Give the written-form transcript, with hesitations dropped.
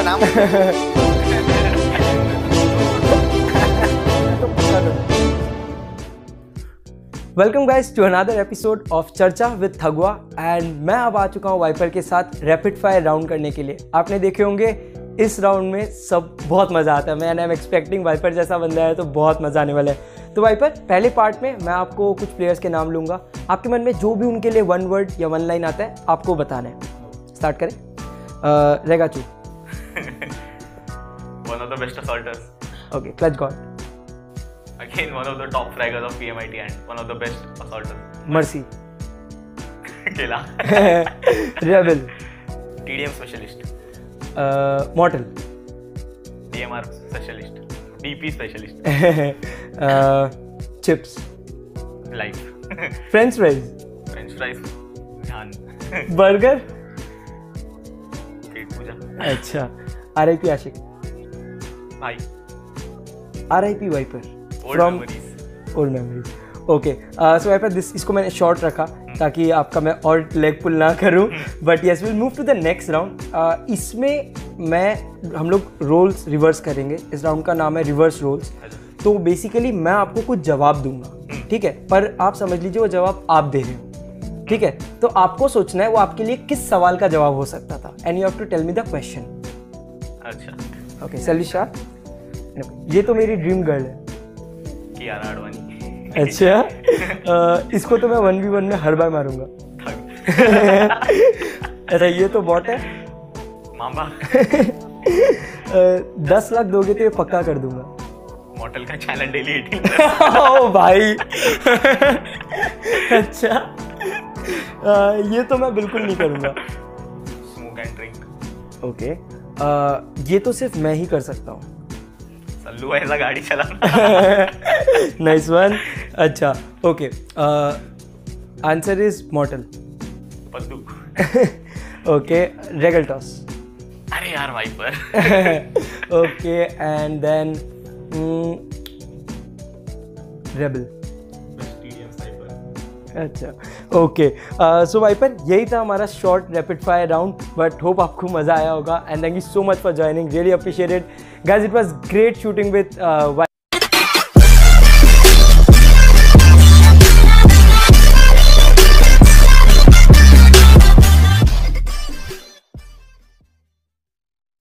नाम। Welcome guys to another episode of Charcha with Thagwa and मैं अब आ चुका हूँ वाइपर के साथ रैपिड फायर राउंड करने के लिए। आपने देखे होंगे इस राउंड में सब बहुत मज़ा आता है। मैं आई एम एक्सपेक्टिंग वाइपर जैसा बंदा है तो बहुत मज़ा आने वाला है। तो वाइपर, पहले पार्ट में मैं आपको कुछ प्लेयर्स के नाम लूँगा, आपके मन में जो भी उनके लिए वन वर्ड या वन लाइन आता है आपको बताना है। स्टार्ट करें। रेगाचू। One of the best assaulters. Okay. Clutch god. Again, one of the top fraggers of PMIT and one of the best assaulters. Mercy. Kela. Rebel. TDM specialist. Mortal. DMR specialist. DP specialist. Chips. Life. French fries. French fries. Jhan. Burger. पेट पूजा. अच्छा। RIP Ashiq. भाई. RIP Viper. Old memories. Old memories. Okay, so Viper इसको मैंने short रखा ताकि आपका मैं और लेग पुल ना करूं, but yes will move to the next round. इसमें हम लोग रोल्स रिवर्स करेंगे। इस राउंड का नाम है रिवर्स रोल्स। तो बेसिकली मैं आपको कुछ जवाब दूंगा, ठीक है, पर आप समझ लीजिए वो जवाब आप दे रहे हो, ठीक है। तो आपको सोचना है वो आपके लिए किस सवाल का जवाब हो सकता था and you have to tell me the question. अच्छा. ओके सलीशा, ये तो मेरी ड्रीम गर्ल है। कियारा आडवाणी. अच्छा, इसको तो मैं 1v1 में हर बार मारूंगा। अरे ये तो बॉट है। मामा. 10 लाख दोगे तो ये पक्का कर दूंगा। मॉडल का चैनल डेली एडिटिंग. ओ भाई। अच्छा, ये तो मैं बिल्कुल नहीं करूंगा। Smoke and drink. ओके, ये तो सिर्फ मैं ही कर सकता हूँ। सल्लू ऐसा गाड़ी चलाना. Nice one. अच्छा, okay, answer is Mortal. Paddu. Okay, regal toss. अरे यार Viper. Okay, and then Rebel. अच्छा, ओके, सो वाइपर यही था हमारा short rapid fire round, but hope आपको मज़ा आया होगा and thank you so much for joining, really appreciated guys. It was great shooting with